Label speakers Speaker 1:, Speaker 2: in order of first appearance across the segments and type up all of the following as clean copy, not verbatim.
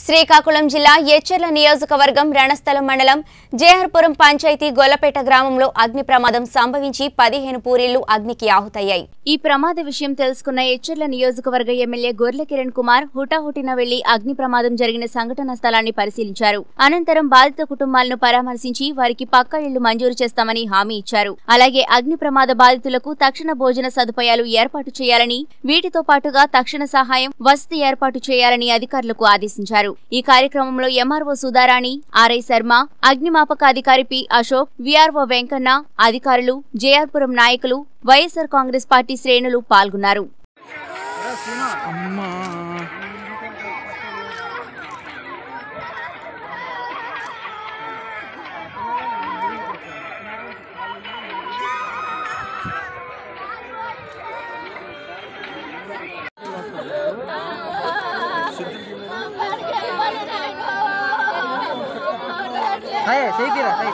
Speaker 1: శ్రీకాకుళం జిల్లా ఎచ్చెర్ల నియోజకవర్గం రణస్థలం మండలం జేహర్పురం పంచాయతీ గొల్లపేట గ్రామంలో అగ్ని ప్రమాదం సంభవించి 15 పూరీళ్లు అగ్నికి ఆహుతయ్యాయి। ఈ ప్రమాద విషయం తెలుసుకున్న ఎచ్చెర్ల నియోజకవర్గ ఎమ్మెల్యే గొర్లె కిరణ్ కుమార్ హుటాహుటిన వెళ్లి అగ్ని ప్రమాదం జరిగిన సంఘటనా స్థలాన్ని పరిశీలించారు। అనంతరం బాధిత కుటుంబాలను పరామర్శించి వారికి పక్కా ఇళ్లు మంజూరు చేస్తామని హామీ ఇచ్చారు। అలాగే అగ్ని ప్రమాద బాధితులకు తక్షణ భోజన సదుపాయాలు ఏర్పాటు చేయాలని, వీటితో పాటుగా తక్షణ సహాయం వసతి ఏర్పాటు చేయాలని అధికారులకు ఆదేశించారు। ఈ కార్యక్రమంలో ఎంఆర్ఓ సుధారాణి, ఆర్ఐ శర్మ, అగ్నిమాపక అధికారి పి అశోక్, విఆర్ఓ వెంకన్న, అధికారులు, జేఆర్పురం నాయకులు, వైఎస్ఆర్ కాంగ్రెస్ పార్టీ శ్రేణులు పాల్గొన్నారు।
Speaker 2: सही गिरा सही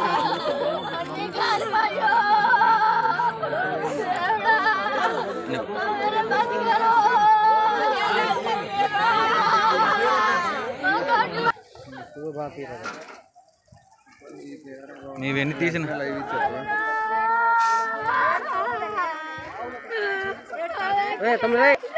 Speaker 3: నీవెన్ని తీసిన
Speaker 2: तुम